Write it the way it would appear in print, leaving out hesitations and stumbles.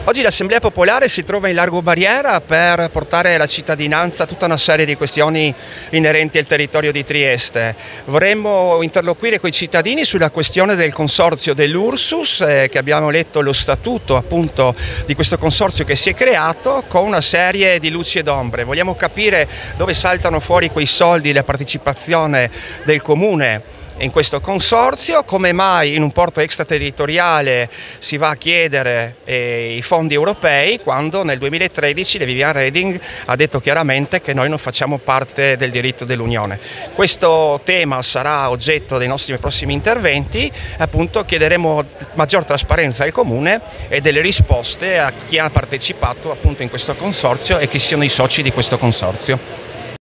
Oggi l'Assemblea Popolare si trova in Largo Barriera per portare alla cittadinanza tutta una serie di questioni inerenti al territorio di Trieste. Vorremmo interloquire con i cittadini sulla questione del consorzio dell'Ursus, che abbiamo letto lo statuto appunto di questo consorzio che si è creato con una serie di luci ed ombre. Vogliamo capire dove saltano fuori quei soldi, la partecipazione del Comune in questo consorzio, come mai in un porto extraterritoriale si va a chiedere i fondi europei quando nel 2013 Viviane Reding ha detto chiaramente che noi non facciamo parte del diritto dell'Unione. Questo tema sarà oggetto dei nostri prossimi interventi, appunto chiederemo maggior trasparenza al Comune e delle risposte a chi ha partecipato appunto in questo consorzio e chi siano i soci di questo consorzio.